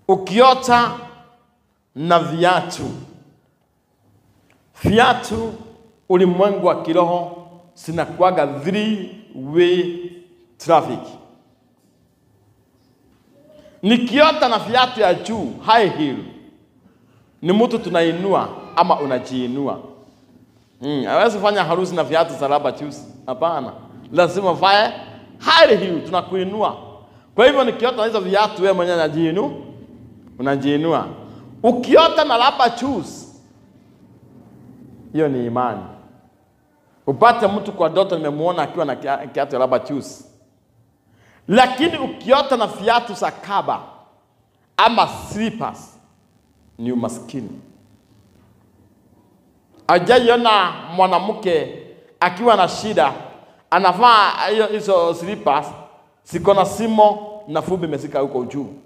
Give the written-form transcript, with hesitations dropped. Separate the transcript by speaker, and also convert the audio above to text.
Speaker 1: Ukiota na viatu. Viatu ulimwengu wa kiroho zinakuwaga 3-way traffic. Nikiota na viatu ya juu, high heel, ni mtu tunainua ama unajiinua. Hawezi fanya harusi na viatu za rubber shoes. Hapana. Lazima vae high heel, tunakuinua. Kwa hivyo nikiota na hizo viatu wewe mwenyewe unajiinua. Ukiota na rubber shoes, hiyo ni imani. Upate mtu kwa ndoto nimemuona akiwa na kiatu ya rubber shoes. Lakini ukiota na viatu za kaba ama slippers, ni umaskini. Ajaiona mwanamke akiwa na shida anavaa hizo slippers, siko na simo na fubi mesika huko juu.